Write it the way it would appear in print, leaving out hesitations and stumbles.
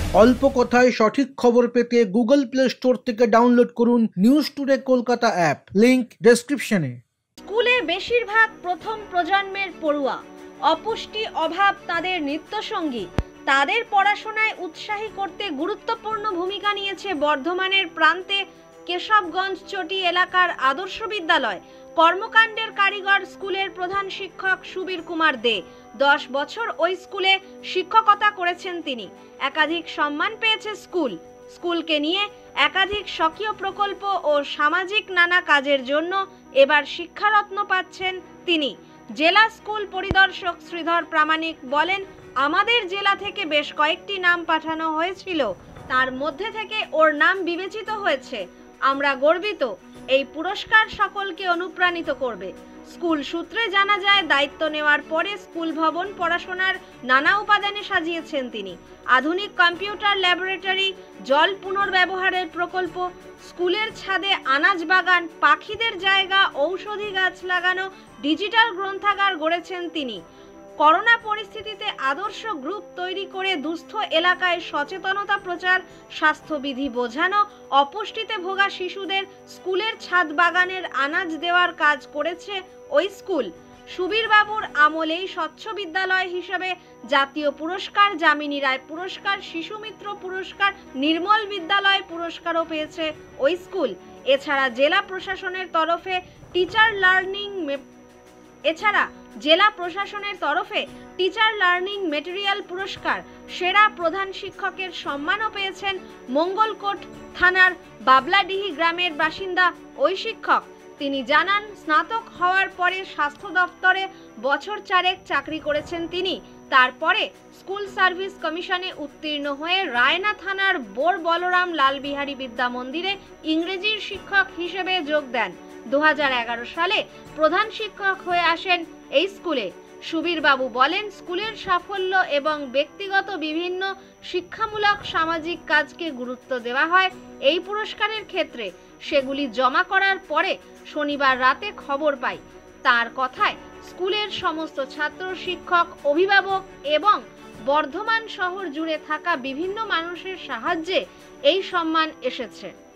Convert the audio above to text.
অল্প কথায় সঠিক খবর পেতে গুগল প্লে স্টোর থেকে ডাউনলোড করুন news today Kolkata app, link ডেসক্রিপশনে। স্কুলে বেশিরভাগ প্রথম প্রজন্মের পড়ুয়া, অপুষ্টি অভাব তাদের নিত্যসঙ্গী। তাদের পড়াশোনায় উৎসাহী করতে গুরুত্বপূর্ণ ভূমিকা নিয়েছে বর্ধমানের প্রান্তে কেশবগঞ্জ চটি এলাকার আদর্শ বিদ্যালয়। কর্মকাণ্ডের কারিগর স্কুলের প্রধান শিক্ষক সুবীর কুমার দে। 10 বছর ওই স্কুলে শিক্ষকতা করেছেন তিনি। একাধিক সম্মান পেয়েছে স্কুলকে নিয়ে একাধিক স্বকীয় প্রকল্প ও সামাজিক নানা কাজের জন্য এবার শিক্ষারত্ন পাচ্ছেন তিনি। জেলা স্কুল পরিদর্শক শ্রীধর প্রামাণিক বলেন, আমাদের জেলা থেকে বেশ কয়েকটি নাম পাঠানো হয়েছিল, তার মধ্যে থেকে ওর নাম বিবেচিত হয়েছে। আমরা গর্বিত। এই পুরস্কার সকলকে অনুপ্রাণিত করবে। স্কুল সূত্রে জানা যায়, দায়িত্ব নেওয়ার পরে স্কুল ভবন পড়াশোনার নানা উপাদানে সাজিয়েছেন তিনি। আধুনিক কম্পিউটার ল্যাবরেটরি, জল পুনর্ব্যবহারের প্রকল্প, স্কুলের ছাদে আনাজ বাগান, পাখিদের জায়গা, ঔষধি গাছ লাগানো, ডিজিটাল গ্রন্থাগার গড়েছেন তিনি। করোনা পরিস্থিতিতে আদর্শ গ্রুপ তৈরি করে দুস্থ এলাকায় সচেতনতা প্রচার, স্বাস্থ্যবিধি বোঝানো, অপুষ্টিতে ভোগা শিশুদের স্কুলের ছাদ বাগানের আনাজ দেওয়ার কাজ করেছে ওই স্কুল। সুবীর বাবুর আমলেই স্বচ্ছ বিদ্যালয় হিসেবে জাতীয় পুরস্কার, যামিনী রায় পুরস্কার, শিশু মিত্র পুরস্কার, নির্মল বিদ্যালয় পুরস্কারও পেয়েছে ওই স্কুল। এছাড়া জেলা প্রশাসনের তরফে টিচার লার্নিং মেটেরিয়াল পুরস্কার, সেরা প্রধান শিক্ষকের সম্মানও পেয়েছেন মঙ্গলকোট থানার বাবলাডিহি গ্রামের বাসিন্দা ওই শিক্ষক। তিনি জানান, স্নাতক হওয়ার পরে স্বাস্থ্য দপ্তরে বছর 4 চাকরি করেছেন তিনি। তারপরে স্কুল সার্ভিস কমিশনে উত্তীর্ণ হয়ে রায়না থানার বোর বলরাম লালবিহারী বিদ্যা মন্দিরে ইংরেজির শিক্ষক হিসেবে যোগ দেন। 2011 সালে প্রধান শিক্ষক হয়ে আসেন এই স্কুলে। সুবীর বাবু বলেন, স্কুলের সাফল্য এবং ব্যক্তিগত বিভিন্ন শিক্ষামূলক সামাজিক কাজকে গুরুত্ব দেওয়া হয় এই পুরস্কারের ক্ষেত্রে। সেগুলি জমা করার পরে শনিবার রাতে খবর পাই। তার কথায়, স্কুলের সমস্ত ছাত্র, শিক্ষক, অভিভাবক এবং বর্ধমান শহর জুড়ে থাকা বিভিন্ন মানুষের সাহায্যে এই সম্মান এসেছে।